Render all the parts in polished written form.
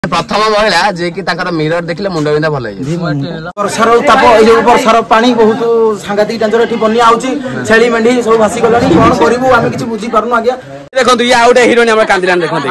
प्रथम महिला जे कि मिरर देखले मुंड बिंधा भल वर्षार ताप वर्षार पानी बहुत सांघातिक डेंजर एठी बन्या आउची छेली मेंढी सब भासी गलानी कोन करिवु आमे किछि बुझी पारनु आज्ञा देखंतु या आउटे हिरोइन हमर कांदिलान देखंतु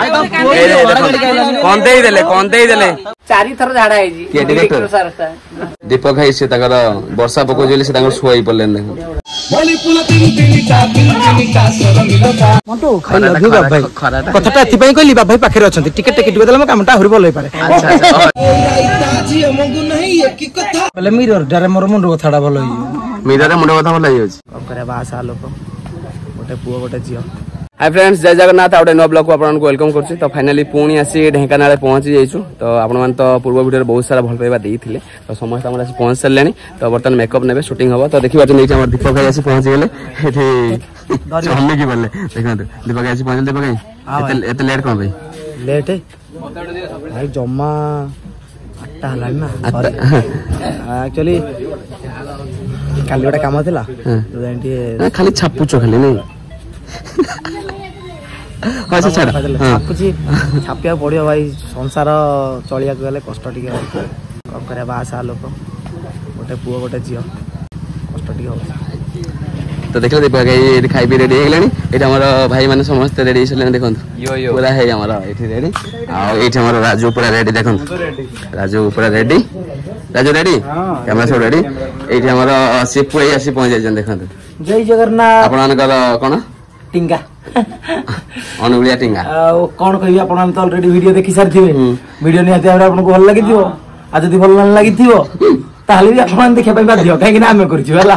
कोनते देले चारि थर झाडा है जी के डायरेक्टर दीपक भाई से तकर वर्षा पको जेले से तकर सुई पड़लेन देखो बोली पुल तीन का सर मिलता मटो खाइ लभु बाप भाई कथटा एथि पई कहली बाप भाई पाखरे अछंती टिकट टिकट देला म कामटा हरि बोलै पारे अच्छा जी हमगु नहीं एक कथा पहले मिरर डरे मोर मुंड कथाडा भलो होई मिरर मुंड कथा भलो होई अब करे बासा लोक गोटे पुओ गोटे जियो। हाय फ्रेंड्स जय जगन्नाथ आउटे नो ब्लॉग को आपन को वेलकम करछि। तो फाइनली पुणी आसी ढेंकानाळे पहुंची जाइछु। तो आपन मान तो पूर्व वीडियो बहुत सारा भल पाइबा देइथिले तो समस्त हमरा आसी पहुंच सलेनी। तो बर्तन मेकअप नेबे शूटिंग हबो। तो देखिबा जे हमर दीपक भाई आसी पहुंच गेले एठी हमने की बोलले देखंतु दीपक आसी पहुंचल दीपक भाई एते लेट कोन भाई लेट है भाई जम्मा 8टा हला ना एक्चुअली काली गोटे काम थिला खाली छापुचो खाली नहीं अच्छा छाड़ छापुची छापिया पड़ियो भाई संसार चलिया गले कष्ट टिके कम करे बासा लोक गोटे पुओ गोटे जियो कष्ट टिके हो। तो देखले दीपक भाई खाइ भी रेडी हेगलानी एटा हमर भाई माने समस्त रेडी छले देखंतु यो पूरा है हमर एठी रेडी आ एठी हमर राजू पूरा रेडी देखंतु राजू पूरा रेडी राजू रेडी कैमरा सब रेडी एठी हमर सिपु आसी पहुंच जाय देखंतु जय जगन्नाथ आपन मानकर कोन टिंगा अनुगुलिया टिंगा कौन कहि आपन तो ऑलरेडी वीडियो देखि सार थिबे वीडियो निहाते आपन को भल लागि थिबो आ जदी भल न लागि थिबो ताली भी आपन देखे पाइ बाध्य काहे कि ना हमें करछु हला।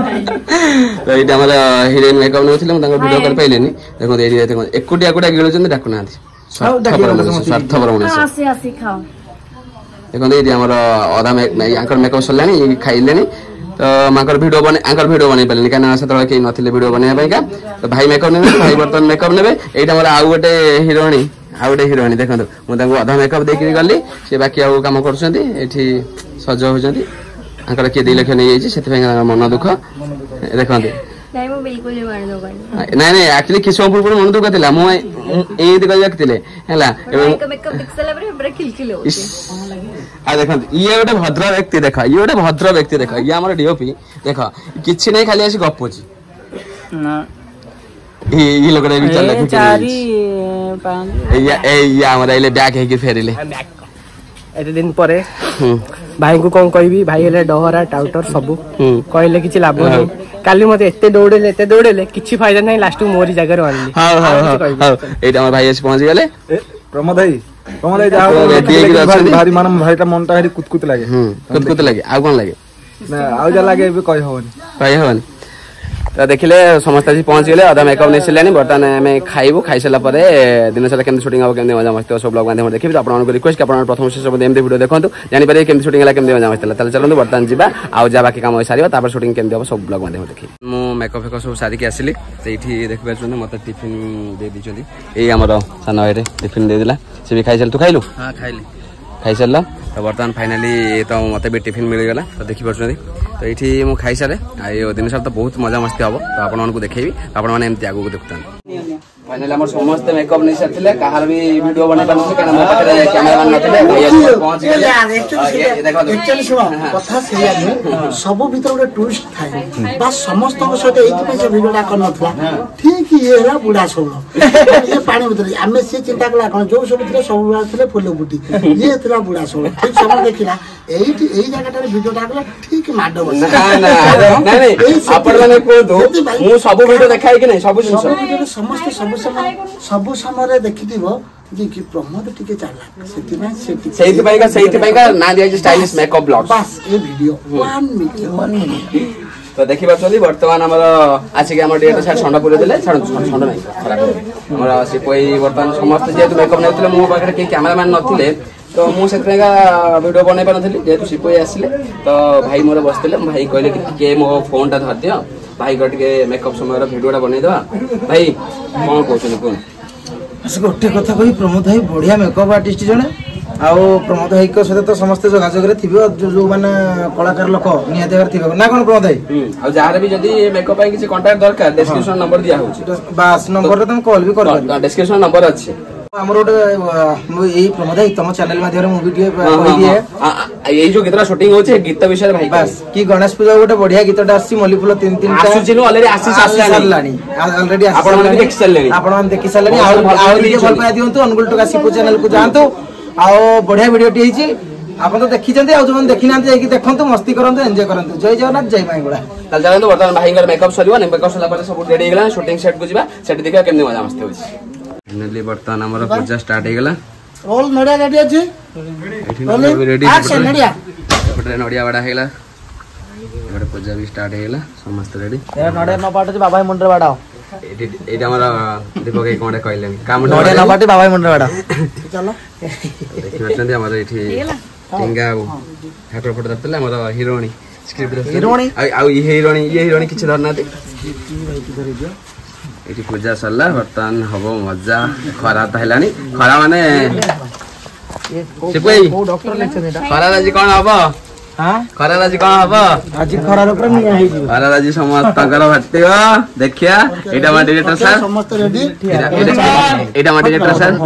तो एटा हमर हीरोइन मेकअप नथिले हम तांको वीडियो कर पाइलेनी देखो एरिया देखो एकुटिया कुटा गिळुचंदी डाकु नाथि स्वार्थपर मनुष्य आसी आसी खाओ देखो एरिया हमर आधा याकर मेकअप सल्लानी खाइलेनी। तो माकर वीडियो बने पाले काना से तळे के नथिले वीडियो बने पाइका। तो भाई मेकअप ने भाई बर्तन मेकअप नेबे एटा हमर आउ गोटे हिरोइनी देखंतु मु तांको आधा मेकअप देकि गल्ली से बाकी आउ काम करछंती एठी सज होजंती आकर के 2 लाख नै जायछि सेति भाई मन दुख देखंतु नहीं मो बिल्कुल नहीं मार दो नहीं एक्चुअली किसमपुर पर मन दुख थिला मु एति कहि रखतिले हला मेकअप दिखसला बरे खिलखिल हो आ देखंतु ये गोटे भद्र व्यक्ति देखा ये गोटे भद्र व्यक्ति देखा ये हमर डीओपी देखा किछि नै खाली आसी गप्पोची ना ये लोग रे विचार लगे 4 5 या हमरा इले बैक है कि फेरिले एते दिन परे भाई को कोन कहबी भाई हेले डहरा टाउटर सब कहले किछि लाभ नै काली मते एते दौड़ेले किछि फायदा नै लास्ट मोरी जगह रे आनली। हां एटा हमर भाई आसी पहुंच गेले प्रमोद भाई जाओ भारी मन भाईटा मनटा हेरी कुतकुत लागे आ कोन लागे ना आ जा लागे भी कहि होनी। तो देखिले समस्त जी पहुंच गले आधा मेकअप नै सिलानी बर्तन हमें खाइबो खाइ सला परे दिन सारा केम शूटिंग हो केम मजा मस्ती सब ब्लॉग माध्यम देखिबो आपन को रिक्वेस्ट के आपन प्रथम से सब एमदी वीडियो देखंतु जानि पारे केम शूटिंग हला केम मजा मस्ती तले चलंतु बर्तन जीबा आ जा बाकी काम होई सारिबा तापर शूटिंग केम देबो सब ब्लॉग माध्यम देखि मु मेकअप फेकअप सब सारी के आसिली सेठी देखबा छन मते टिफिन दे दिचली ए हमर सानो भाई रे टिफिन दे दिला से भी खाइ चल तू खाइलु हां खाइली खाइ चलला। तो बर्तमान फाइनली तो मते भी टिफिन मिल गला तो देखि परछन तो एठी मु खाइ सारे आ दिन सारा तो बहुत मजा मस्ती हबो तो आपन मानको देखेबी आपन माने एमति आगु देखतन। फाइनली हमर समस्त मेकअप नै सथिले काहार भी वीडियो बनै पानथि केना मो पाखरे कैमरामैन नथिले भैया पहुंच गेले देखो एक्चुअली सुनो कथा सेया नै सब भीतर गोटे ट्विस्ट थाय बस समस्त को सते एथि पे से वीडियोटा कर नथला ठीक ये रा बुढा सोलो ये पानी भीतर हमें से चिंता कला कोन जो सब भीतर सब थिले फुल बुटी ये थरा बुढा सोलो ठीक समय देखिला एही जगहटा वीडियोटा कला ठीक माडो बस ना नहीं आपन माने को दो मु सब वीडियो देखाई कि नहीं सब समस्त सब समय देखिथिबो जे कि प्रमोद टिके चाला सेति का ना दिया स्टाइलिश मेकअप ब्लॉग बस ये वीडियो 1 मिलियन तो देखिबा चली वर्तमान हमर आछि के हमर डेटा साइड ठंडा पुरे देले ठंडा नहीं खराब हमर से कोई वर्तमान समस्त जे मेकअप नेतले मो पाखरे के कैमरामैन नथिले तो मु सेतरेगा वीडियो बनै पानथली जेतु सिपोई आसिले तो भाई मोर बसतले भाई कहले कि के मो फोन ता धर दियो भाई गटके मेकअप समय रो वीडियोटा बनै दवा भाई कोन कहछन कोन बस गोटे कथा कहि प्रमोद भाई बढ़िया मेकअप आर्टिस्ट जने आउ प्रमोद भाई को सते तो समस्त जोगाजोग रे थिबो जो माने कलाकार लोक निया देवर थिबो ना कोन प्रमोद भाई आ जार भी जदी मेकअप आई किछि कांटेक्ट दरकार डिस्क्रिप्शन नंबर दिया होछि बस नंबर रे तुम कॉल भी कर डिस्क्रिप्शन नंबर अछि हमर गोटे एई प्रमोद तुम चैनल माध्यम मु वीडियो कहि दिए यही जो गीतरा शूटिंग होचे गीत विषय भाई बस कि गणेश पूजा गोटे बढ़िया गीतटा आसी मल्ली फूल 3 आसुची ऑलरेडी आसी सारलानी ऑलरेडी आपण माने देख सारलेनी आपण देखि सारलेनी आ भल पाई दियंतु अनुगुल टका सिपो चैनल को जानतु आ बढ़िया वीडियो टी हिची आपण तो देखि जंते आ जो देखि नांते जाई कि देखंतु मस्ती करंतु एन्जॉय करंतु जय जगन्नाथ जय माईगुड़ा ताल जानतो वर्तमान भाईंगर मेकअप सरिबो ने मेकअप सला पर सब रेडी गेला शूटिंग सेट को जिबा सेट देखा केमने मजा मस्ती होची फाइनली वर्तमान हमर पूजा स्टार्ट हे गेला रोल नडिया रेडी अछि रेडी एक्शन नडिया एपटे नडिया बडा हे गेला एपटे पूजा भी स्टार्ट हे गेला समस्त रेडी ए नडिया न पाटे बाबा मुंडरे बाडाओ एटा हमर दीपक के कोडे कहले काम नडिया न पाटे बाबा मुंडरे बाडाओ चलो देखि बचंदी हमर एठी टिंगा ठाकुर फोटो दतले हमर हिरोणी स्क्रिप्ट हिरोणी आ ये हिरोणी किछ धरना दे एठी पूजा सरला वर्तमान हबो मजा खरा त हेलानी खरा माने से कोई डॉक्टर लेक्चर एटा खरा राजी कोन हबो हां खरा राजी कोन हबो आज खरा ऊपर निया हे जी खरा राजी समस्त कर भट्टियो देखिया एटा मा डायरेक्टर सर समस्त रेडी एटा मा डायरेक्टर सर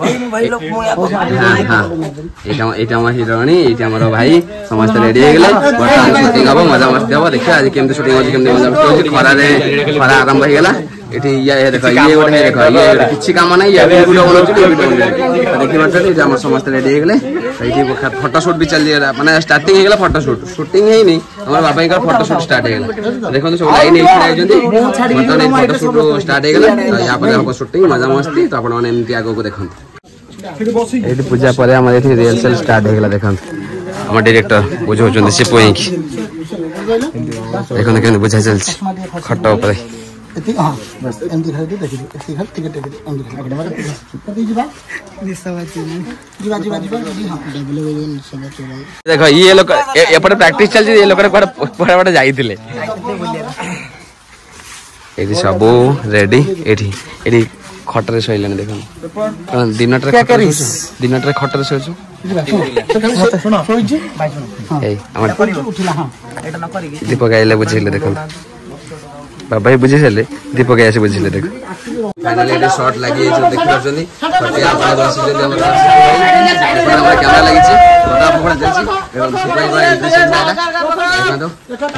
हां एटा मा हिरोणी एटा हमर भाई समस्त रेडी हे गेले वर्तमान शूटिंग हबो मजा मस्ती हबो देखिया आज केमते शूटिंग होची केमते मजा मस्ती होची खरा रे खरा आरंभ हे गेला एठी ये देखो ये गोटे देखो ये किछि काम नै ये वीडियो बनौछि देखि बच्चा जे हम समस्त रेडी हे गेले एठी फोटो शूट भी चल दिया माने स्टार्टिंग हे गेला फोटो शूट शूटिंग हे नि हमर बाबा का फोटो शूट स्टार्ट हे गेला देखो सब लाइन हे खड़ा जंदी मतलब फोटो शूट स्टार्ट हे गेला या पर हम शूटिंग मजा मस्ती तो आपण माने एमती आगो को देखन एठी पूजा परे हम एठी रिहर्सल स्टार्ट हे गेला देखन हमर डायरेक्टर बुझो जंदी से पोई देखो केन बुझा चलछि खट्टा ऊपर एति हां बस एमदी खाली देखि एति खाली टिकट एमदी खाली मतलब कति जिबा जिबा हां डबल सब चला देखो ये लोग एपटे प्रैक्टिस चल ये लोग पड़े जाइथिले एठी सब रेडी एठी खटरे सइलन देखो दिनटरे खटरे सइछु सुनो सोइजी ए हमर उठिला हां एटा न करी दीपक आइले बुझिले देखो बाबा बुझी सारे दीपक ऐसे बुझिले देखो फाइनली एटा शॉट लागि जे देखि परजनी फटी आपन दस जल्दी हमर कैमरा लागि छै फोटो फोटो जल्दी एवं सिपाही भाई इंप्रेशन दादा देखो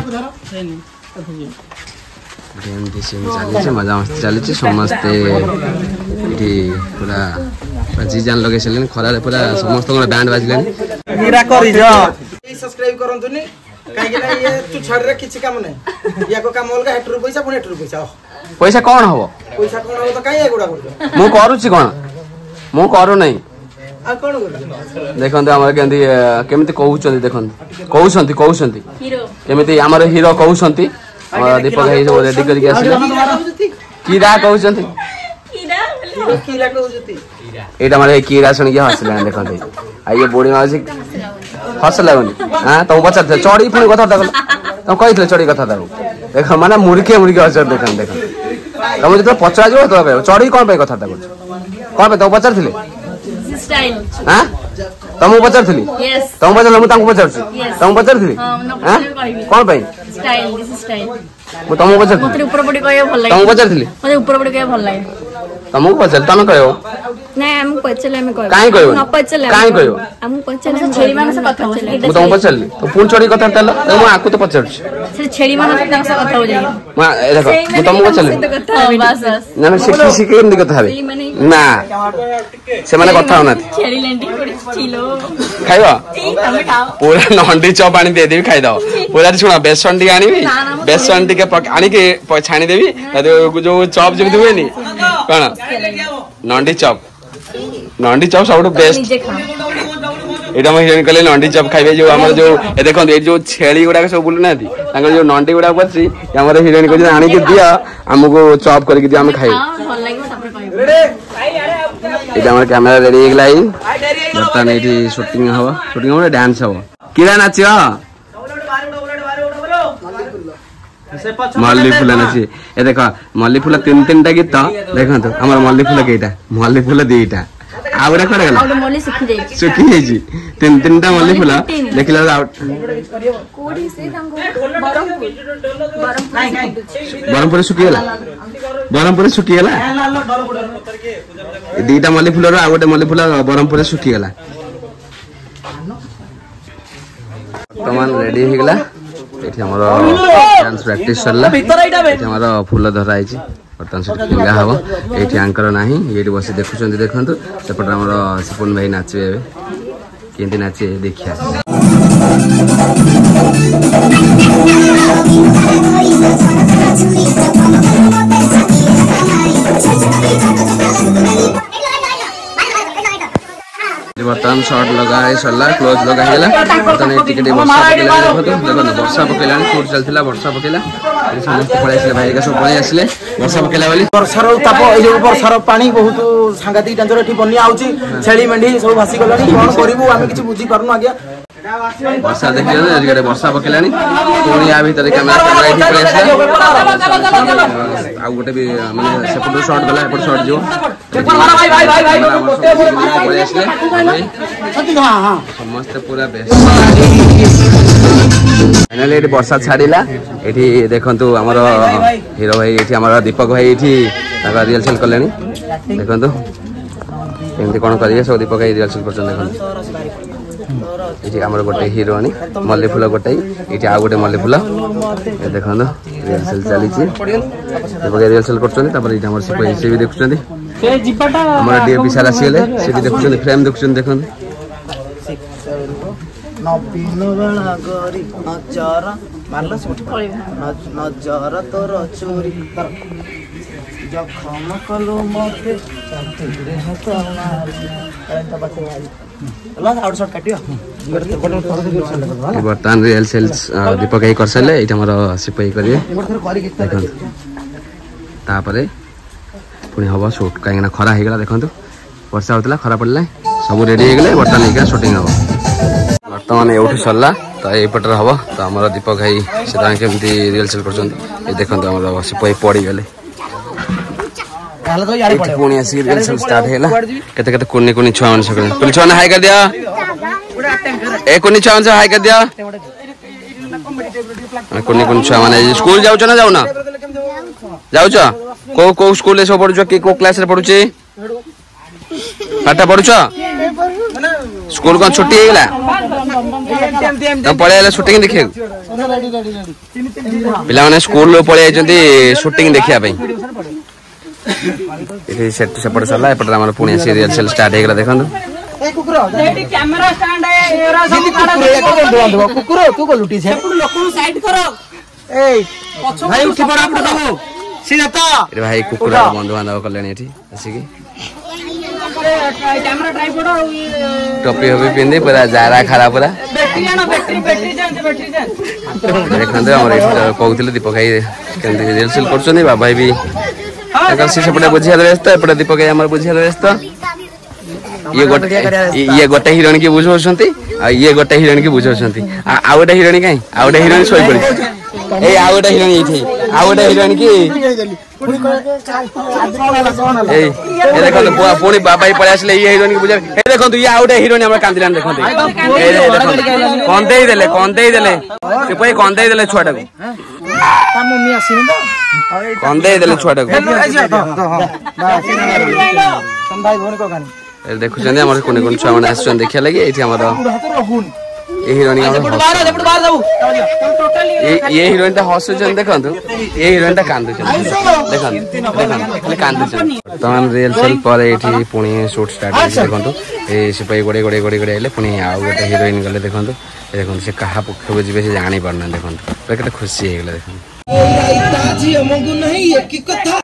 गेम दिसिम चली छै मजा मस्ती चली छै समस्त एठी पूरा जी जान लगे छलेन खरा पूरा समस्त बैंड बाजलेन हीरा करी जा सब्सक्राइब करंतुनी काहे कि ये तू छाड़ रे किछि काम नै या को काम होलगा हेटर पैसा पुनी हेटर पैसा कोन हबो पैसा कोन हो तो काहे एगुडा करछ मु करूछि कोन मु करू नै आ कोन कर देखंत हमर केमिति कहउछंती हीरो केमिति हमर हीरो कहउछंती दीपक हे जो रेडी करके आसी कीरा कहउछंती कीरा कहउछंती एटा मारे कीरा सुन के हसला देखंत आइए बोडी मासी हसला बनी हां तो बच्चा चढ़ी पुनी कथा तक तो कहितले चढ़ी कथा तक देख माने मुर्खे हसर देखन तुम जो पचरा जो तो कहबो चढ़ी कोन पे कथा तक कोन पे तो पचर थिले स्टाइल हां तुम पचर थिली यस तुम पचर मु तांको पचर छी तुम पचर थिली हां कोन पे स्टाइल दिस स्टाइल मु तुम पचर मते ऊपर पड़ी कहय भल लागे तुम पचर थिली मते ऊपर पड़ी कहय भल लागे तुमको पचर तमे कहयो नै हम पचले में कहय काई कहयो न पचले काई कहयो हम पचले छेड़ी माने से कथा हो मु तुम पचरली तो पुन चढ़ी कथा तल मु आकु तो पचर छी से छेड़ी माने से तंग से कथा हो जाई मा देखो मु तुमको पचरली बस बस ना ना सिखी एमदी कथा हबे ना से माने कथा होना छेड़ी लेंडी पड़ी चिलो खाइबा तमे खाओ पूरा नंडी चप आनी दे देबी खाइ दो पूरा सुना बेसन टी आनी बेसन टी के आनी के छानी देबी जो चप जेमि दुवे नी कोन नंडी चप सब बेस्ट एटा हम हिरोइन कहले नंडी चप खाइबे जो हमर जो ए देखन ए जो छेली गुडा सब बुलु नाथि तांगर जो नंडी गुडा पछि हमर हिरोइन को आनी के दिया हमको चप करके दिया हम खाइ भल लागो तपरे कहबो एटा हमर कैमरा रेडी एक लाइन बर्तन एठी शूटिंग हो डांस हो किरा नाचियो मल्ली फूल नाची ए देखो मल्ली फूल तीन टा गीत देखंतो हमर मल्ली फूल केटा मल्ली फूल दुईटा आउडा करे गला आउडा मल्ली सुखी हेजी तीन टा मल्ली फूल देखिला आउट कोडी से तांको बरमपुर बरमपुर सुखी गला ब्रह्मपुर सुखी गला दीटा मल्ली फूल आ गोटे मल्ली फूल ब्रह्मपुर सुखी गला वर्तमान रेडी हो गला एठी हमर डांस प्रैक्टिस सरला एठी हमर फूल धरा आइछि वर्तमान से फिंगा हबो एठी आंकर नाही एठी बसी देखुछन देखंतु सेपट हमर सिपुन भाई नाचबे एबे केंती नाचे देखिया बर्तमान शॉर्ट लगा सरला क्लोज लगा हेला बर्तमान टिके वर्षा पकेला देखो वर्षा पकेला शूट चलथिला वर्षा पकेला समस्त पळे आसले भाई का सब पळे आसले वर्षा पकेला वाली वर्षार ताप ए जो वर्षार पानी बहुत सांगातिक टेंजर एठी बन्नी आउची छेली मेंढी सब भासी गलानी कोन करिवु आमे किछि बुझी परनु आज्ञा वर्षा देखियो ना आज वर्षा पकेलानी कोनी आ भीतर कैमरा एठी पळे आसले आ गोटे भी माने सेपट शॉट गला एपट शॉट जो भाई पळे आसले हां हां समस्त पूरा बेस्ट फाइनली एठी वर्षा छाड़िला एठी देखंतु हमर हीरो भाई एठी हमर दीपक भाई एठी ताका रिहर्सल करलेनी देखंतु एमती कोन करिए सब दीपक भाई रिहर्सल करछन देखंतु एठी हमर गोटे हीरोनी मल्ली फूल गोटे एठी आ गोटे मल्ली फूल देखंतु रिहर्सल चली छी दीपक रिहर्सल करछन तापर एठी हमर से भी देखुछन से जिपाटा हमर डीएपी सारा सिले से भी देखुछन फ्रेम देखुछन देखंतु नबीन बेला गरी नजर मारला नजर तोर चोरी जखम कलो मते रे हाथ मार बाटे मारी ला आउट शॉट काटियो बर्तमान रियल सेल्स दीपक भाई करसले एटा हमर सिपाही करिए देखंतु तापरे पुनी हबो शूट काहेना खरा हे गेला देखंतु वर्षा होतला खरा पड़ला सब रेडी हे गेले बर्तमान एका शूटिंग हबो वर्तमान एउठी सरला तो ए पटर हबो तो हमर दीपक भाई सेदा केमती रिहर्सल करछन ए देखंतु हमर सिपाही पड़ी गेले पुणी आसी रिहर्सल स्टार्ट हेला केते केते कोनी कोनी छुआ मन सकले पुनी छुआ हाई कर दिया ए कोनी छुआ मन हाई कर दिया कोनी कोनी छुआ माने स्कूल जाउ छ ना जाउ ना जाउ छ को स्कूल से पढु छ के को क्लास रे पढु छी पाटा पढु छ स्कूल को छुट्टी हे गेला तब पळे आले शूटिंग देखियो पिला माने स्कूल लो पळे आइजंती शूटिंग देखिया पई इथे सेट सेपट सरला एपट हमर पुणी सीरियल सेल स्टार्ट हे गेला देखंतु ए कुकुर रेडी कैमरा स्टैंड है एरा सब कुकुर तू को लुटी छे लोक साइड करो ए भाई उठी पड़ा पड़ दबो सीधा तो रे भाई कुकुर बंधु बांधव करलेनी एठी आसी की कैमरा ट्राई करो टोपी होबी पिंदे पूरा जारा खरा पूरा बैटरी जान देखंतु हमर कहउतिले दीपक भाई केमती रिहर्सल करछनी बाबा भाई भी अगर से सेपटे बुझिया व्यस्त एपटे दीपक भाई हमर बुझिया व्यस्त ये गोटे हिरोइन की बुझौछंती आ ये गोटे हिरोइन की बुझौछंती आ गोटे हिरोइन काई आ गोटे हिरोइन सोई पड़ी ए आ गोटे हिरोइन इथे आ गोटे हिरोइन की ए देखो पुणी बाबा ही पळे आसले ये हिरोइन की बुझा ए देखो ये आ गोटे हिरोइन हमर कांदिलान देखो ए देखो कोन देले से पई कोन देले छुआटा को ता मम्मी आसीन तो कोन देले छुआटा को भाई भोन को गानी देखुछन हमर कोने कोन छुआ माने आछन देखिया लागि एठी हमर ए हिरोइन ये हिरोइन ता हसुछन देखंतु ए हिरोइन ता कांदुछन देखंतु कांदुछन तमान रियल सेल पर एठी पुणी शूट स्टार्ट देखंतु ए सिपाही गोडे आइले पुणी आ गोटे हिरोइन गले देखंतु देखंतु से कहा पक्ष बुझिबे से जानि परना देखंतु केते खुशी हे गेले देखंतु ताजी हमगु नहीं एक कथा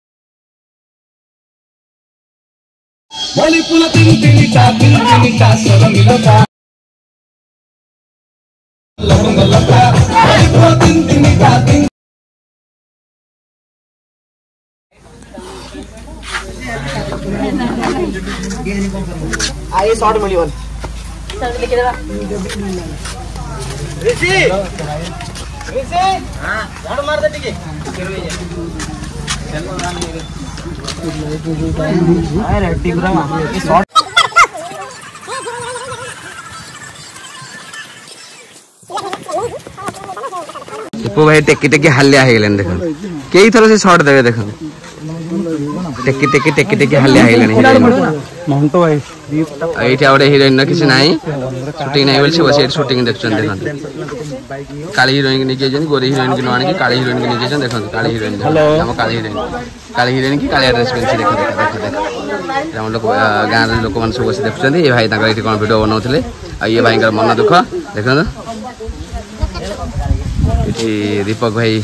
बोली पुला तीन का सब मिलता लगा बोली पुला तीन का आए शॉट मिलियन चल लिख देबा ऋषि हां झाड़ मार दे टिके अरे टिगरा ये शॉट दीपू भाई टेकी टेकी हल्ल्या हे गेलन देखन केई थरो से शॉट देबे देखन टेकी टेकी टेकी टेकी हालिया हेलानी महंतो भाई एठी आउटे हिरोइन न किसी नाही शूटिंग नाही बोलछि बस एठी शूटिंग देखछन देखन काली हिरोइन के निके जन गोरी हिरोइन के नानी की काली हिरोइन के निके जन देखन काली हिरोइन हम काली हिरोइन की काली ड्रेस पेंसी देखन हम लोग गां रे लोक मन सब बस देखछन ए भाई ताकर एठी कोन वीडियो बनाउथले आ ये भाई मन दुख देखन एठी दीपक भाई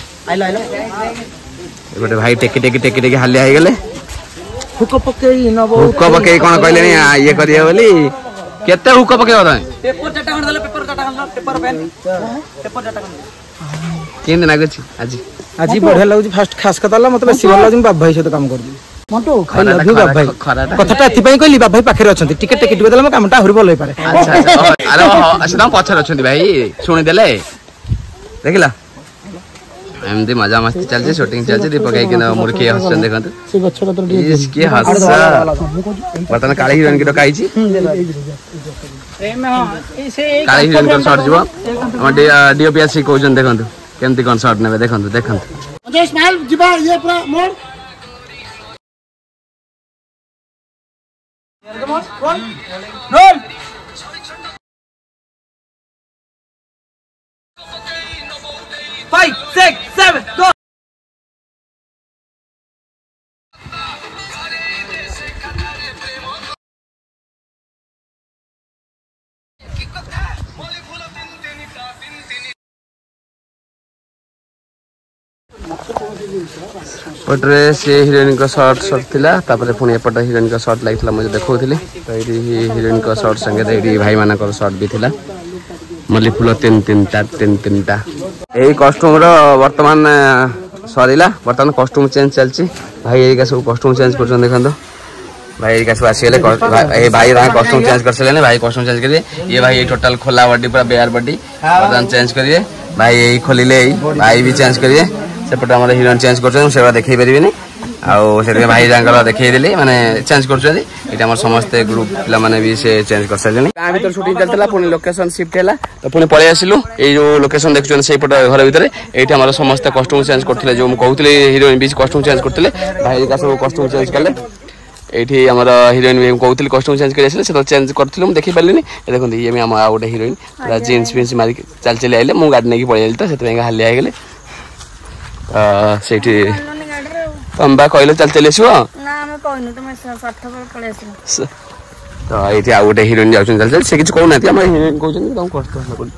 एगोटे भाई टेकी टेकी टेकी टेकी हालिया हे गेले हुक पकेई नबो हुक पकेई कोन कहले नि ये करिया बोली केते हुक पकेई होता पेपर चाटा खन दले पेपर चाटा खन पेपर पेन पेपर चाटा खन केन दिन आगछि आज बढ़िया लागु फास्ट खास कताला मतलब बेसी भल लागु बाप भाई सहित काम कर दी मटो खाई लभु बाप भाई कथाटा एथि पई कहली बाप भाई पाखरे अछंती टिकट टिकट बेदला म कामटा हरि भल होई पारे अच्छा अरे अच्छा पछर अछंती भाई सुनि देले देखिला एमदी मजा मस्ती चलছে शूटिंग चलছে दीपक भाई के मुर्खी हसन देखंत से गच्छ कतर इसके हसा बतन काली हिरोइन के डकाई छी काली हिरोइन को शॉट जीवा हम डीओपीएससी कोजन देखंत केमती कोन शॉट नेबे देखंत अजय स्माइल जीवा ये पूरा मोड रोल 5 6 7 go पटरे से हिरोइन का शॉट थिला तापर पुनी एपट हिरोइन का शॉट लागितला मुझे देखौथिले तो एडी हिरोइन का शॉट संगे एडी भाई माना कर शॉट भी थिला मल्ली फूल तीन टा एही कॉस्ट्यूम रो वर्तमान सरीला वर्तमान कॉस्ट्यूम चेंज चलची भाई एही का सब कॉस्ट्यूम चेंज करछन देखन तो भाई एही का सब आसीले ए भाई रा कॉस्ट्यूम चेंज करसले ने भाई कॉस्ट्यूम चेंज करिए ये भाई टोटल खोला बॉडी पूरा बेयर बॉडी वर्तमान चेंज करिए भाई एही खोलिले भाई भी चेंज करिए सेपट हमर हिरोइन चेंज करछन सेवा देखै परिबेनी आउ से भाई जांगर देखै देली माने चेंज करछन एटा हमर समस्त ग्रुप पिला माने भी से चेंज कर सलेनी गां भीतर शूटिंग चलतला पुनी लोकेशन शिफ्ट हैला तो पुनी पळे आसिलु ए जो लोकेशन देखछन सेही पट घर भीतर एटा हमर समस्त कॉस्ट्यूम चेंज करथिले जो हम कहउतले हिरोइन भी कॉस्ट्यूम चेंज करथिले भाई का सब कॉस्ट्यूम चेंज करले एठी हमर हिरोइन भी कहउतले कॉस्ट्यूम चेंज करि आसिले से तो चेंज करथिलु हम देखि पालिनी ए देखन ये में हम आउट हिरोइन पूरा जीन्स पिन्स मारी चल चले आइले मु गाडी नेकी पळे आइल तो सेते हाली आ गेले सेठी हम बा कहले चल चले आसो ना हम कहनु त मैं 60 पर पळे आसी तो एठी आ गोटे हिरोइन जाउछन चल चल से किछ कहू नाती हम हिरोइन कहउछन तम कष्ट होला कोन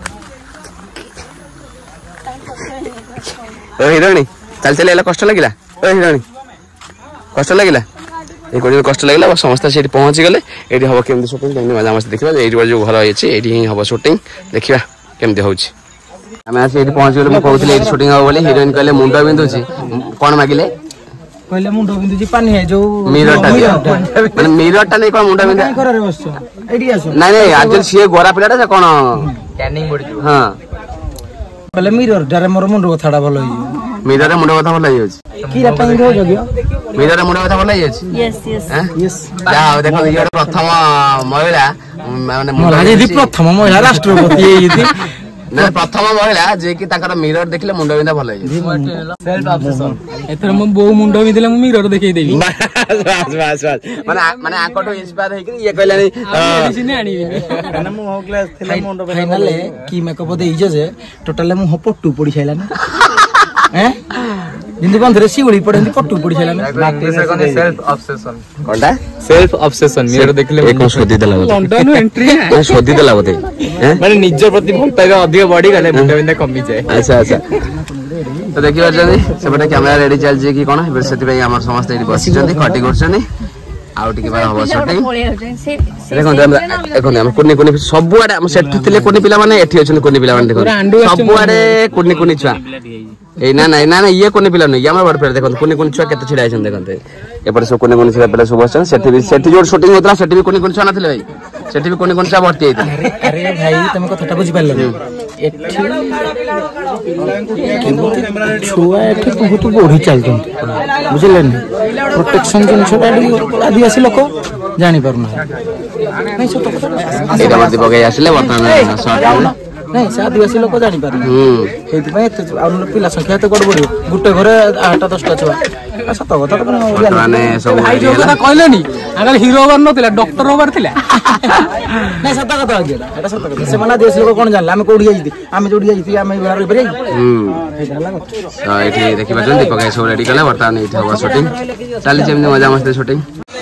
ओ हिरोइन चल चले एला कष्ट लागिला ओ हिरोइन कष्ट लागिला ए कोन कष्ट लागिला समस्त सेठी पहुंच गेले एठी हबो केमदी शूटिंग तने मजा मस्त देखिबा एठी बार जो घर आइछि एठी ही हबो शूटिंग देखिबा केमदी होछि हमें आसी एठी पहुंच गेले म कहउतले एठी शूटिंग हबो बोली हिरोइन कहले मुंडा बिंदुछि कोन मागिले कहले मुंडो बिंदु जी पानी है जो मिरर माने मिरर टा नै कोन मुंडा बिंदु काय करे बस एडी आसो नै नै आज सिए गोरा पिलाटा से कोन टैनिंग बडी जो हां कहले मिरर डारे मोर मुंडो कथाडा भलो होई मिरर रे मुंडो कथा भलो होई की रपाई रो जगियो मिरर रे मुंडो कथा भलो होई यस यस यस जा देखो ये प्रथम महिला माने मोला जे प्रथम महिला राष्ट्रपति एइति ना प्रथम महिला जे कि ताकर मिरर देखले मुंडो बिंदा भलो होई सेल्फ ऑब्सेशन एतर म बो मुंडो बिंदिले म मिरर देखै देबी बस माने आकोटो इंस्पायर हे कि ये कहले मेडिसिन आनी ना मु हो क्लास थिले मुंडो फाइनल की मेकअप देइजे जे टोटल मु हो पट्टू पड़ी छैला ना हैं जिंदे बंधरे सिउड़ी पड़ेंदी पट्टू पड़ी छैला ना सेल्फ ऑब्सेशन कोनटा सेल्फ ऑब्सेशन मिरर देखले एक शोधी देला लंडन एंट्री ना शोधी देला बोते माने निज प्रति भल पाइबा अधिक बॉडी गले मुंडा बिंदा कमी जाए अच्छा अच्छा तो देखि बाजनी सेपटे कैमरा रेडी चल जे कि कोन फिर सेति भाई हमर समस्त एडी बसी जंदी खटी करछनी आउ टिके बार हबो शूटिंग देखो हम कोनी कोनी सब आडे हम सेट थिले कोनी पिला माने एठी अछन कोनी पिला माने देखो सब आडे कोनी कोनी छुआ ए ना ना ना ये कोनी पिला नै हमर बड फेर देखो कोनी कोनी छुआ केते छिडा आछन देखते एपर सब कोनी कोनी छुआ पिला सब अछन सेठी जोर शूटिंग होतला सेठी भी कोनी कोनी छुआ नथिले भाई सेठी भी कोनी कोनी छुआ भर्ती हेते अरे भाई तुम कथाटा बुझि पारले एठी छुआ एठी बहुत बढी चलतन बुझले न प्रोटेक्शन जिन छोटा आदिवासी लोक जानि पारुना नहीं सब तो एटा मते बगै आसले वर्तमान शॉट नहीं से आदिवासी लोक जानि पारुना हेति पय एते पिला संख्या तो गड़ बढियो गुटे घरे 8 10 टा छुआ ସତ କଥା ତ ବର୍ତ୍ତମାନ ସବୁ ଭାଇ ଯୋଉ କଥା କହିଲେନି ଆଗରେ ହିରୋ ହବାର ନଥିଲା ଡକ୍ଟର ହବାର ଥିଲା। ନାଇଁ ସତ କଥା ଏଟା ସତ କଥା। ସେମାନେ ଦେଶ ଲୋକ କଣ ଜାଣିଲେ ଆମେ କୋଉଠି ଯାଇଛିି ଆମେ ଯୋଉଠି ଯାଇଥିବି ଆମେ ରହିପାରିବା ତ ଏଠି ଦେଖିପାରୁଛନ୍ତି ଦୀପକ ଭାଇ ସବୁ ରେଡି କଲେ ବର୍ତ୍ତମାନ ଏଇଠି ହବ ସୁଟିଂ ଚାଲିଛି ଏମିତି ମଜା ମସ୍ତି ସୁଟିଂ।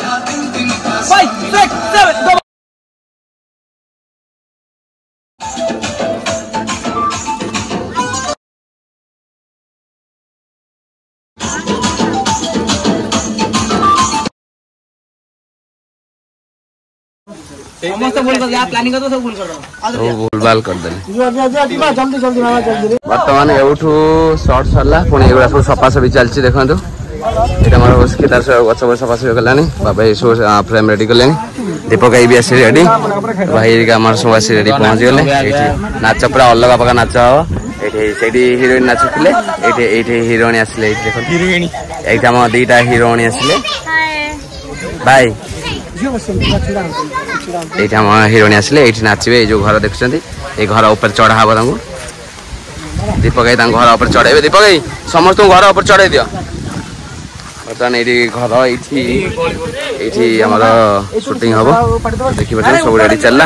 ଭୁଲଭାଲ କରିଦେଲେ ବର୍ତ୍ତମାନ ଏଉଠୁ ସର୍ଟ ସରିଲା ପୁଣି ଏଗୁଡା ସବୁ ସଫାସଫି ଚାଲିଛି ଦେଖନ୍ତୁ। ଏଇଟା ଆମର ବସିକି ତାର ସବୁ ଗଛ ବଛ ସଫାସଫି କଲାଣି ବାବା ଏଇ ସବୁ ଫ୍ରେମ୍ ରେଡି କଲେଣି। ଦୀପକ ଭାଇ ବି ଆସି ରେଡି ଭାଇ ଆମର ସବୁ ଆସି ରେଡି ପହଞ୍ଚିଗଲେ। ଏଇଠି ନାଚ ପୁରା ଅଲଗା ପ୍ରକାର ନାଚ ହବ। ଏଇଠି ସେଇଠି ହିରୋଇନ ନାଚୁଥିଲେ ଏଇଠି ହିରୋଇନ ଆସିଲେ। ଏଇଠି ଦେଖନ୍ତୁ ଏଇଠି ଆମ ଦିଟା ହିରୋଇନ ଆସିଲେ ଭାଇ ଏଇଠି ଆମ ହିରୋଇନ ଆସିଲେ ଏଇଠି ନାଚିବେ। ଏଇ ଯୋଉ ଘର ଦେଖୁଛନ୍ତି ଏଇ ଘର ଉପରେ ଚଢା ହବ ତାଙ୍କୁ। ଦୀପକ ଭାଇ ତାଙ୍କ ଘର ଉପରେ ଚଢେଇବେ। ଦୀପକ ଭାଇ ସମସ୍ତଙ୍କୁ ଘର ଉପରେ ଚଢେଇ ଦିଅ। ବର୍ତ୍ତମାନ ଏଇଠି ଘର ଏଇଠି ଆମର ସୁଟିଂ ହବ ଦେଖିପାରୁଛନ୍ତି ସବୁ ରେଡି ଚାଲିଲା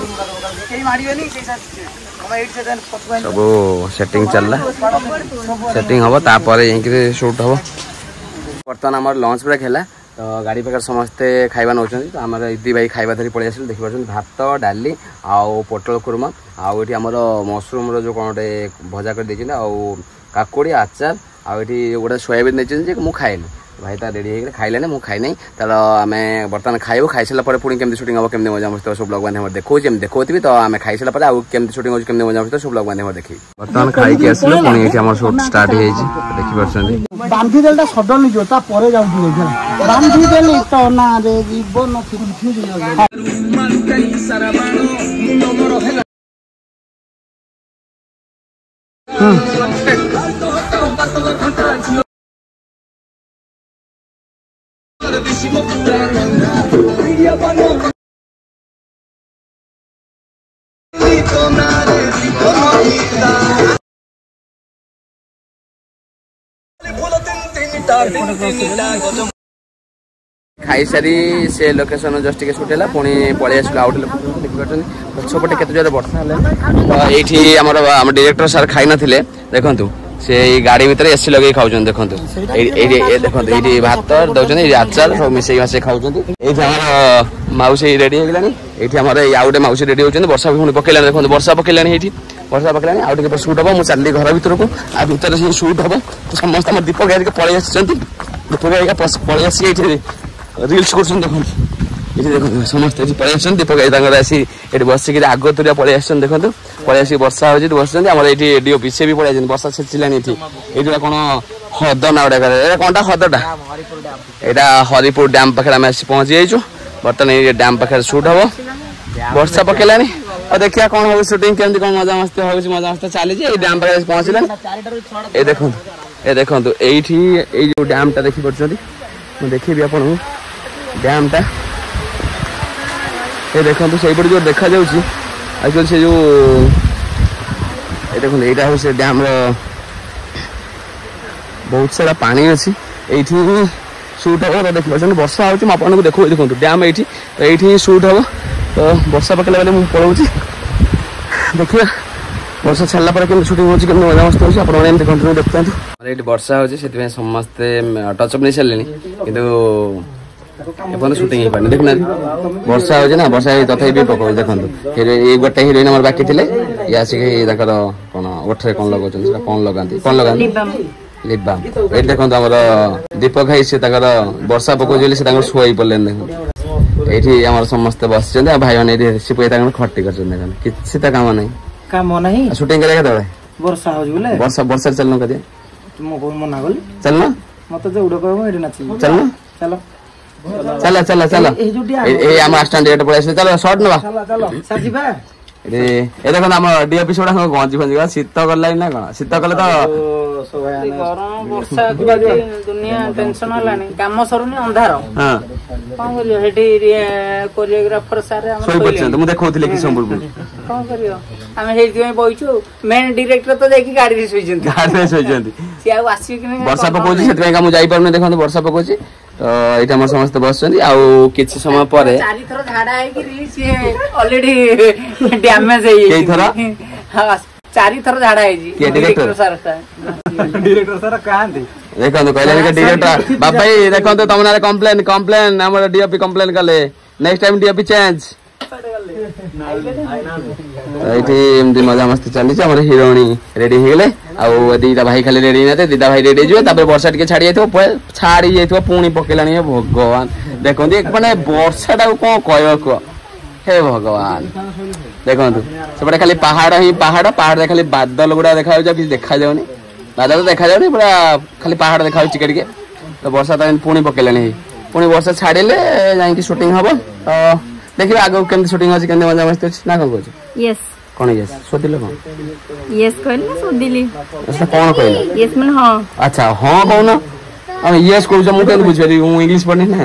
ସବୁ ସେଟିଂ ଚାଲିଲା ସେଟିଂ ହବ ତାପରେ ଯାଇକି ସୁଟ୍ ହବ। ବର୍ତ୍ତମାନ ଆମର ଲଞ୍ଚ ବ୍ରେକ୍ ହେଲା ତ ଗାଡ଼ି ପାଖରେ ସମସ୍ତେ ଖାଇବା ନେଉଛନ୍ତି। ତ ଆମର ଦିଦି ଭାଇ ଖାଇବା ଧରି ପଳେଇ ଆସିଲେ ଦେଖିପାରୁଛନ୍ତି ଭାତ ଡାଲି ଆଉ ପୋଟଳ କୁର୍ମା ଆଉ ଏଠି ଆମର ମସରୁମ୍ର ଯେଉଁ କ'ଣ ଗୋଟେ ଭଜା କରି ଦେଇଛନ୍ତି ଆଉ କାକୁଡ଼ି ଆଚାର ଆଉ ଏଠି ଗୋଟେ ସୋୟାବିନ୍ ଦେଇଛନ୍ତି ଯେ ମୁଁ ଖାଇନି। ଭାଇ ତା ରେଡ଼ି ହେଇଗଲେ ଖାଇଲେନି ମୁଁ ଖାଇନାହିଁ। ତାର ଆମେ ବର୍ତ୍ତମାନ ଖାଇବୁ ଖାଇସାରିଲା ପରେ ପୁଣି କେମିତି ସୁଟିଂ ହବ କେମିତି ମଜା ମସ୍ତି ସବୁ ବ୍ଲଗ୍ ମାଧ୍ୟମରେ ଦେଖାଉଛି ଏମିତି ଦେଖାଉଥିବି। ତ ଆମେ ଖାଇସାରିଲା ପରେ ଆଉ କେମିତି ସୁଟିଂ ହେଉଛି କେମିତି ମଜା ମସ୍ତି ସବୁ ବ୍ଲଗ୍ ମାଧ୍ୟମରେ ଦେଖିବି। ବର୍ତ୍ତମାନ ଖାଇକି ଆସିଲୁ ପୁଣି ଏଠି ଆମର ସୁଟ୍ ଷ୍ଟାର୍ଟ ହେଇଯାଇଛି ଦେଖିପାରୁଛନ୍ତି। ବାନ୍ଧିଦେଲେ ସଡନ୍ ଯିବ ତାପରେ ଯାଉଛି ବାନ୍ଧିଦେଲେ ତ ନାରେ ଜୀବନ ଖାଇସାରି ସେ ଲୋକେସନ ଜଷ୍ଟ ଟିକେ ସୁଟ୍ ହେଲା ପୁଣି ପଳେଇ ଆସିଲୁ ଆଉ ଗୋଟେ ଲୋକେସନ ଦେଖିପାରୁଛନ୍ତି ପଛପଟେ କେତେ ଜୋରରେ ବର୍ଷା ହେଲା। ତ ଏଇଠି ଆମର ଡିରେକ୍ଟର ସାର୍ ଖାଇ ନଥିଲେ ଦେଖନ୍ତୁ ସେ ଏଇ ଗାଡ଼ି ଭିତରେ ଏସି ଲଗେଇ ଖାଉଛନ୍ତି ଦେଖନ୍ତୁ। ଏଇଠି ଦେଖନ୍ତୁ ଏଇଠି ଭାତ ଦଉଛନ୍ତି ଏଇଠି ଆଚାର ସବୁ ମିଶେଇ ମାସେଇ ଖାଉଛନ୍ତି। ଏଇଠି ଆମର ମାଉସୀ ରେଡି ହେଇଗଲାଣି ଏଇଠି ଆମର ଏଇ ଆଉ ଗୋଟେ ମାଉସୀ ରେଡି ହଉଛନ୍ତି। ବର୍ଷା ପୁଣି ପକେଇଲାଣି ଦେଖନ୍ତୁ ବର୍ଷା ପକେଇଲାଣି ଏଇଠି ବର୍ଷା ପକେଇଲାଣି ଆଉ ଟିକେ ସୁଟ୍ ହବ। ମୁଁ ଚାଲିଲି ଘର ଭିତରକୁ ଆଉ ଭିତରେ ସେ ସୁଟ୍ ହବ। ସମସ୍ତେ ଆମର ଦୀପକ ଭାଇ ପଳେଇ ଆସିଛନ୍ତି। ଦୀପକ ଭାଇ ପଳେଇ ଆସିକି ଏଇଠି ରିଲ୍ସ କରୁଛନ୍ତି ଦେଖନ୍ତୁ। ଏଠି ଦେଖନ୍ତୁ ସମସ୍ତେ ଏଠି ପଳେଇ ଆସିଛନ୍ତି। ଦୀପକ ଭାଇ ତାଙ୍କର ଆସି ଏଠି ବସିକି ଆଗ ତୁରିଆ ପଳେଇ ଆସିଛନ୍ତି ଦେଖନ୍ତୁ ପଳେଇ ଆସିକି ବର୍ଷା ହଉଛି ବସିଛନ୍ତି। ଆମର ଏଇଠି ଡିଓପି ସେ ବି ପଳେଇ ଆସିଛନ୍ତି ବର୍ଷା ଛେଚିଲାଣି ଏଠି। ଏଇଠି କ'ଣ ହ୍ରଦ ନା ଗୋଟେ କ'ଣଟା ହ୍ରଦଟା ଏଇଟା ହରିପୁର ଡ୍ୟାମ୍ ପାଖରେ ଆମେ ଆସି ପହଞ୍ଚି ଯାଇଛୁ। ବର୍ତ୍ତମାନ ଏଇ ଡ୍ୟାମ୍ ପାଖରେ ସୁଟ୍ ହବ ବର୍ଷା ପକେଇଲାଣି ଆଉ ଦେଖିବା କ'ଣ ହଉଛି ସୁଟିଂ କେମିତି କ'ଣ ମଜାମସ୍ତି ହଉଛି ମଜାମସ୍ତି ଚାଲିଛି। ଏଇ ଡ୍ୟାମ୍ ପାଖରେ ପହଞ୍ଚିଲାଣି ଏ ଦେଖନ୍ତୁ ଏଇଠି ଏଇ ଯୋଉ ଡ୍ୟାମ୍ଟା ଦେଖିପାରୁଛନ୍ତି ମୁଁ ଦେଖେଇବି ଆପଣଙ୍କୁ ଡ୍ୟାମ୍ଟା ଏ ଦେଖନ୍ତୁ ସେଇପଟେ ଯୋଉ ଦେଖାଯାଉଛି ଆକ୍ଚୁଆଲି ସେ ଯୋଉ ଏ ଦେଖନ୍ତୁ ଏଇଟା ହେଉଛି ସେ ଡ୍ୟାମ୍ର ବହୁତ ସାରା ପାଣି ଅଛି ଏଇଠି ସୁଟ୍ ହବ। ଦେଖିପାରୁଛନ୍ତି ବର୍ଷା ହେଉଛି ମୁଁ ଆପଣଙ୍କୁ ଦେଖାଉଛି ଦେଖନ୍ତୁ ଡ୍ୟାମ୍ ଏଇଠି ତ ଏଇଠି ହିଁ ସୁଟ୍ ହବ। ତ ବର୍ଷା ପକେଇଲା ବେଳେ ମୁଁ ପଳଉଛି ଦେଖିବା ବର୍ଷା ଛାଡ଼ିଲା ପରେ କେମିତି ସୁଟିଂ ହେଉଛି କେମିତି ମଜାମସ୍ତି ହେଉଛି ଆପଣମାନେ ଏମିତି କଣ୍ଟିନ୍ୟୁ ଦେଖୁଥାନ୍ତୁ। ଏଇଠି ବର୍ଷା ହେଉଛି ସେଥିପାଇଁ ସମସ୍ତେ ଟଚ୍ଅପ୍ ନେଇ ସାରିଲେଣି କିନ୍ତୁ ଏପର୍ଯ୍ୟନ୍ତ ସୁଟିଂ ହେଇପାରୁନି ଦେଖୁନାହାନ୍ତି ବର୍ଷା ହେଉଛି ନା ବର୍ଷା ତଥାପି ବି ପକାଉଛି ଦେଖନ୍ତୁ। ଏଇ ଗୋଟେ ହିରୋଇନ୍ ଆମର ବାକି ଥିଲେ ଇଏ ଆସିକି ତାଙ୍କର କ'ଣ ଓଠରେ କ'ଣ ଲଗାଉଛନ୍ତି ସେଟା କ'ଣ ଲଗାନ୍ତି ଲିପ୍ ବାମ୍। ଏଇଠି ଦେଖନ୍ତୁ ଆମର ଦୀପକ ଭାଇ ସେ ତାଙ୍କର ବର୍ଷା ପକାଉଛି ବୋଲି ସେ ତାଙ୍କର ଶୋଇ ପଡ଼ିଲେନି ଦେଖନ୍ତୁ। ଏଇଠି ଆମର ସମସ୍ତେ ବସିଛନ୍ତି ଆଉ ଭାଇମାନେ ଏଇଠି ରେସିପି ତାଙ୍କର ଖଟି କରିଛନ୍ତି ଦେଖନ୍ତୁ କିଛି ତ କାମ ନାହିଁ ସୁଟିଂ କରିବା କେତେବେଳେ ବର୍ଷା ହଉଛି ବୋଲେ ବର୍ଷାରେ ଚାଲୁନ କରିବା ମନା କଲି ଚାଲୁନ ମତେ ଯୋଉଟା କହିବ ଏଠି ନାଚିବି ଚାଲୁନ ଚାଲ ଏଇ ଆମ ଆଷ୍ଟାଣ୍ଡ ଏଇଟା ପଳେଇ ଆସିଲେ ଚାଲ ସର୍ଟ ନେବା ଯିବା। ଏ ଦେଖନ୍ତୁ ଆମ ଡିଓପି ଗୁଡା ଗଞ୍ଜି ଫଞ୍ଜି ଶୀତ କଲାଣି ନା କ'ଣ ଶୀତ କଲେ ତ ଗରମ ବର୍ଷା ଦୁନିଆ ଟେନସନ ହେଲାଣି କାମ ସରୁନି ଅନ୍ଧାର କଣ କରିବ ସେଠି କୋରିଓଗ୍ରାଫର ସାର୍ ଶୋଇପଡ଼ିଛନ୍ତି ମୁଁ ଦେଖଉଥିଲି କି ସମ୍ବଲପୁର କଣ କରିବ ଆମେ ସେଇଥିପାଇଁ ବଇଛୁ ମେନ୍ ଡିରେକ୍ଟର ତ ଯାଇକି ଗାଡିରେ ଶୋଇଛନ୍ତି ସିଏ ଆଉ ଆସିବେ କି ନାହିଁ ବର୍ଷା ପକଉଛି ସେଥିପାଇଁ ମୁଁ ଯାଇପାରୁନି ଦେଖନ୍ତୁ ବର୍ଷା ପକଉଛି ତ ଏଇଟା ଆମର ସମସ୍ତେ ବସିଛନ୍ତି ଆଉ କିଛି ସମୟ ପରେ 4 ଥର ଝାଡା ହେଇକିରି ସିଏ ଅଲରେଡି ଡ୍ୟାମେଜ ହେଇଯାଇଛି କେଇଥର? ହଁ 4 ଥର ଝାଡା ହେଇଛି କିଏ ଡିରେକ୍ଟର କାହାନ୍ତି ଦେଖନ୍ତୁ କହିଲେ ଡିରେକ୍ଟର ବାବା ଦେଖନ୍ତୁ ତମ ନାଁରେ କମ୍ପ୍ଲେନ ଆମର ଡିଓପି କମ୍ପ୍ଲେନ କଲେ ନେକ୍ସଟ ଟାଇମ ଡିଓପି ଚେଞ୍ଜ ଏଇଠି ଏମିତି ମଜାମସ୍ତି ଚାଲିଛି ଆମର ହିରୋଇନି ରେଡି ହେଇଗଲେ ଆଉ ଦିଟା ଭାଇ ଖାଲି ରେଡି ହେଇନାହାନ୍ତି ଦିଟା ଭାଇ ରେଡି ହେଇଯିବେ ତାପରେ ବର୍ଷା ଟିକେ ଛାଡି ଯାଇଥିବ ପୁଣି ପକେଇଲାଣି ଭଗବାନ ଦେଖନ୍ତୁ ମାନେ ବର୍ଷା ଟାକୁ କଣ କହିବ କୁହ हे भगवान देखो सेपटे खाली पहाड़ ही पहाड़ पहाड़ खाली बादल गुड़ा देखा कि देखा जाऊनी बादल देखा जाऊनी पूरा खाली पहाड़ देखा टिके तो वर्षा तो पुणी पकेलानी पुणी वर्षा छाड़े जाकि शूटिंग हम तो देखिए आगे केमती शूटिंग अच्छी केमती मजा मस्ती अच्छी ना कौन कह यस कौन यस सोदिले कौन यस कहले सोदिली अच्छा कौन कहले यस मन हां अच्छा हां कौन हम यस कहू छ मु केन बुझबे मु इंग्लिश पढ़नी ना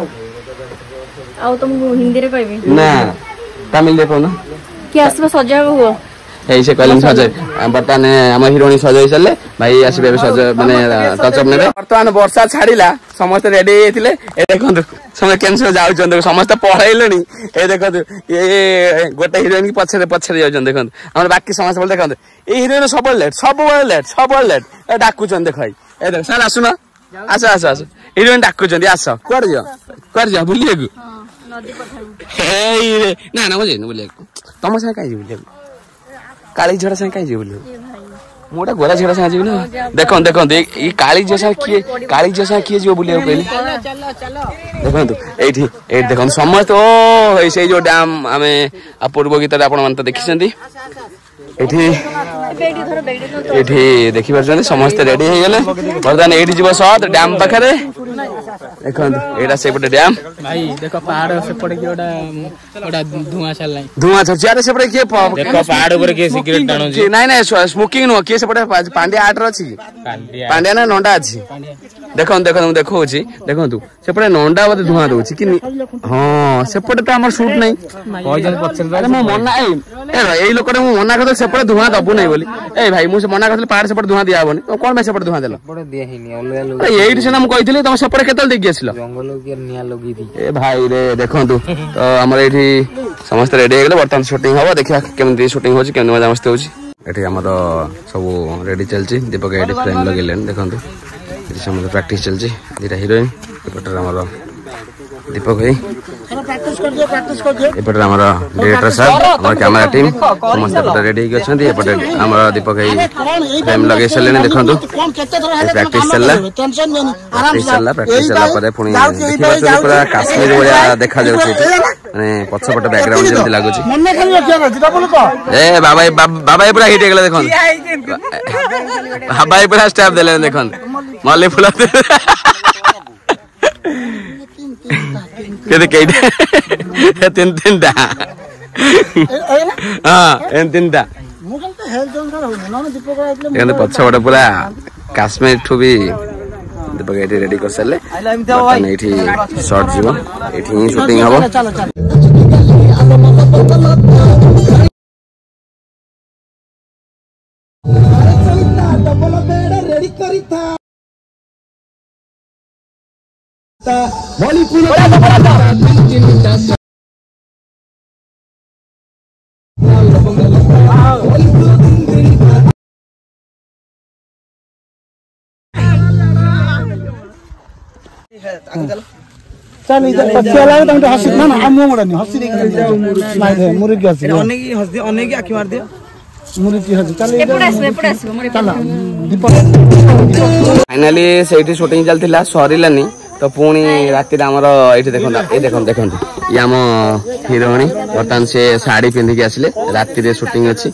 आउ तुम हिंदी रे कहबी ना तमिल देखो ना कि आसबे सजा हुआ ऐसे कहले सजाय बर्तमान हम हिरोनी सजाई चले भाई आसबे सज माने टचअप नेबे बर्तमान वर्षा छाड़िला समस्त रेडी हेतिले ए देखंतु समय कैंसर जाउ चंद समस्त पढाइलेनी ए देखंतु ए गोटे हिरोइन की पछरे पछरे जाउ चंद देखंतु हमर बाकी समस्त बोल देखंतु ए हिरोइन सब लेट ए डाकू चंद देखै ए देख साला सुन आस हिरोइन डाकू चंद आस कर जा बुलिएगु नदी पठाबू हे ना ना बुझे न बुलिएगु तम से काई बुलिएगु काली झड़ा से काई बुलिएगु मोटा गोरा झड़ा से आजीव ना देखो ई काली जैसा किए जो बुलिएगु पहले चलो देखो एठी देखो समस्त ओ ऐसे जो डैम हमें अपूर्व गीत आपण मन तो देखिसंती एठी देखि परछन समस्त रेडी हे गेले बर्तमान एठी जीव सत डैम पाखरे देखंतु एटा सेपटे डैम भाई देखो पहाड़ सेपटे की ओटा धुआं चललाई धुआं छ चारे सेपटे के देखो पहाड़ ऊपर के सिगरेट टाणो छी नहीं स्मोकिंग नो के सेपटे पांड्या आटर अछि पांड्या ना नंडा अछि देखो सेपटे नंडा बते धुआं दोछि कि हां सेपटे त हमर शूट नहीं पॉइजन पछर अरे मो मना ए लोकटे मो मना करते सेपटे धुआं दबु नहीं बोली ए भाई मु से मना करते पहाड़ सेपटे धुआं दिया होनी कोन में सेपटे धुआं देलो सेपटे दिया हिनी अलगा लोग अरे एठी से ना मु कहितली तुम सेपटे केतल देखि आसिलो जंगल के निया लगी दी ए भाई रे देखंतु तो हमर एठी समस्त रेडी हे गेले बर्तमान शूटिंग हबो देखिया केमती शूटिंग होछि केमती मजा मस्ती होछि एठी हमर सब रेडी चलछि दीपक एठी फ्रेम लगेलेन देखंतु एठी समस्त प्रैक्टिस चलछि दिटा हीरोइन एपटर हमर दीपक भाई एपटर हमर डायरेक्टर साहब हमर कैमरा टीम समस्त एपटर रेडी हे गछन्ती एपटर हमर दीपक भाई फ्रेम लगे चलेने देखंतु प्रैक्टिस चलला परे पुणी देखिबा पूरा काश्मीर वाला देखा जाउछि माने पछपट बैकग्राउंड जेमति लागुछि मन्ने खाली रखिया जिता बोल को ए बाबा पूरा हिट गेला देखंतु बाबा पूरा स्टेप देले देखंतु मल्ली फुला केते केइटा तीन टा हां तीन टा मुगल तो हेल्थ जोन हो ना दीपक आइले देखंतु पछपट पूरा काश्मीर ठु भी दीपक एठी रेडी कर सले एठी शॉट जीवो एठी शूटिंग हबो चलो चलो रेडी करिता चल इधर बच्चे लाए तुम हंसी ना हम मुंह नहीं हंसी नहीं दे मुर्गी हंसी अनेक आंख मार दे मुर्गी हंसी चल एपड़ आसबे चल दीपक फाइनली सेठी शूटिंग चलथिला सरीलानी तो पुणी राति आमर ये देखो ये आम हिरोणी बर्तमान से साड़ी पिंधिकी आसिले राति रे शूटिंग अच्छी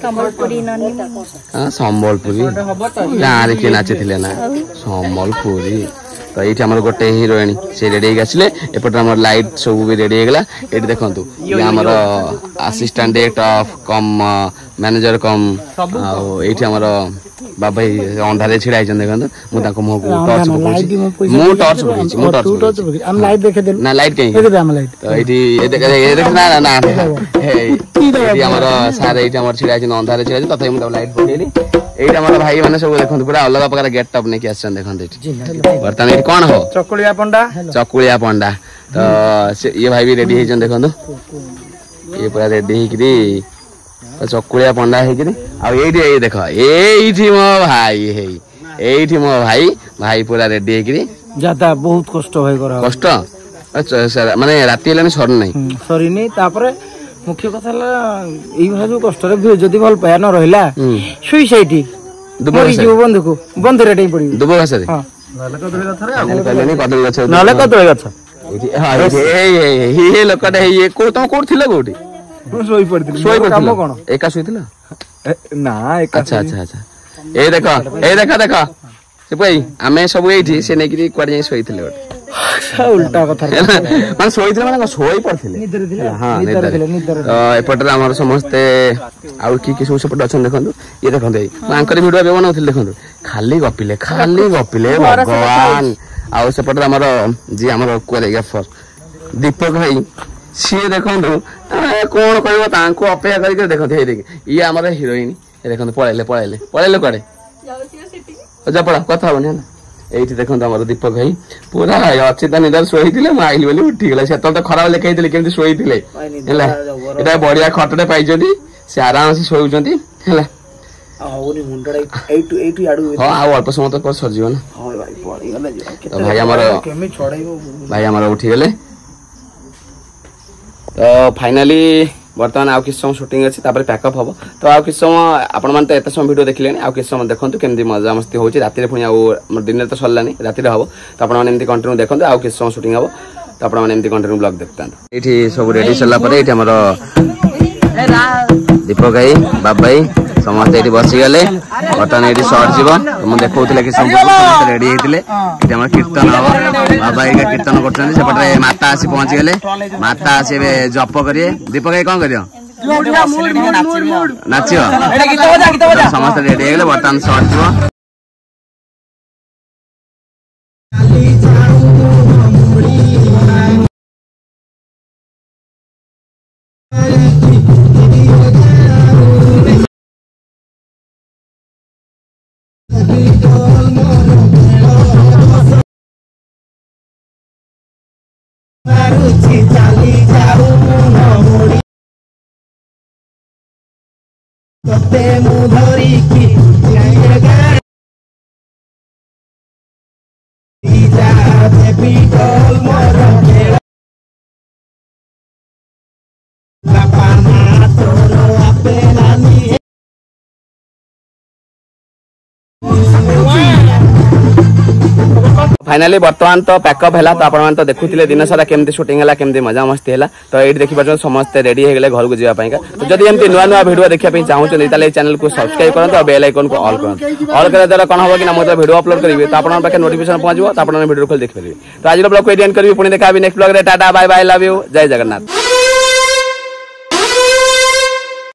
संबलपुरी गाँव किए नाची ना संबलपुरी तो ये आम गोटे हिरोइन से रेडी आसिले एपटे आम लाइट सब भी रेडी होगा ये देखो ये आमर assistant director cum manager cum ये आमर बाबा अंधारे छिड़ा देखो मुझे मुँह टर्च पकड़ी हम लाइट देखे दे ना लाइट कहीं हम लाइट तो ये ना ना ना हमर सारे ये छिड़ा अंधारे छिड़ा तथा मुझे लाइट पकड़ी एटा हमर भाई माने सब देखंतु पूरा अलग प्रकार गेटअप ने के आछन देखंतु एठी बर्तन एठी कोन हो चकुलिया पंडा तो ये भाई भी रेडी हेजन देखंतु ये पूरा रेडी हेकरी चकुलिया पंडा हेकरी आ एठी ए देखो एठी मो भाई हे एठी मो भाई पूरा रेडी हेकरी ज्यादा बहुत कष्ट होय करा कष्ट अच्छा माने राती हेलानी सर नै सरी नै तापरे मुख्य कथा ला एई भाजु कष्ट रे भी जदी भल पाया न रहिला सुइसाइड मरि जीव बंध रे डै पड़ी दुबो घास रे हां नाले कदली गछ एठी हां हे लोकटा हे को तुम कोठ थिले कोठी सोई पड़थिल काम कोन एका सोइथिला ना एका अच्छा ए देखा से भाई आमे सब एठी से नै कि क्वाड जाई सोइथिले उल्टा कथा माने सोइथिले माने सोई पड़थिले निद्र थिले हां निद्र एपटर हमर समस्त आउ की सब सपोर्ट अछन देखंतु ये देखंतु मांकर वीडियो बे बनाउथिले देखंतु खाली गपिले भगवान आउ सपोर्ट हमर जी हमर कोरियोग्राफर दीपक भाई सी देखंतु कोन कहबो तांको अपेक्षा करी के देखंतु हे देख ये हमर हीरोइन देखंतु पळेले कोडे जा पड़ा कथा होनी है एठी देखंतु हमर दीपक भाई पूरा अचिता निदार सोइथिले म आइली बोली उठी गेला से त खराब लेखाइथिले केमति सोइथिले हैला एटा बढ़िया खटडे पाइजोटी से आराम से सोउजंती हैला आउनी मुंडडा एटू आडू हां आ अल्प समय तक सर जीवन हां भाई पड़ी गला तो भाई हमर केमि छोड़ाइबो भाई हमर उठी गेले तो फाइनली बर्तमान आउ किस समय शूटिंग अछि तापर पैकअप हबो तो आउ किस समय आपण मान तो एत समय वीडियो देखलेनी आउ किस समय देखंतु केमदी मजा मस्ती होची राती रे पुनी आउ दिन रे तो सरलानी राती रे हबो तो आपण मान एमती कंटिन्यू देखंतु आउ किस समय शूटिंग हबो तो आपण मान एमती कंटिन्यू ब्लॉग देखतान एठी सब रेडी सला परे एठी हमर दीपक भाई बाप भाई समस्त एठी बसी गले बर्तमान एठी शॉर्ट जीव तो म देखौथिले कि सब रेडी हेतिले एठी हमर कीर्तन हबो बाबा भाई का कीर्तन करछन सेपटे माता आसी पहुंच गले माता आसी बे जप करिए दीपक भाई कोन करियो नाचियो समस्त रेडी हेगले बर्तमान शॉर्ट जीव फाइनली बर्तमान तो पैकअप है तो आप देखुले दिन सारा केमती शूटिंग है केमती मजा मस्ती है तो ये देखी पार्टी समस्त रेडी हो गए घर को जावाई तो जब एमती नुआ नुआ वीडियो देखा चाहते चैनल को सब्सक्राइब करूँ और बेल आइकन को ऑल करूँ ऑल करने द्वारा कौन हम कि मुझे वीडियो अपलोड करेंगे तो आपके नोटिफिकेशन पहुंचो तो आप वीडियो खोल देखिए तो आज ब्लॉग को एंड करी पुणी देखा नेक्स्ट ब्लॉग रे tata bye bye love you जय जगन्नाथ।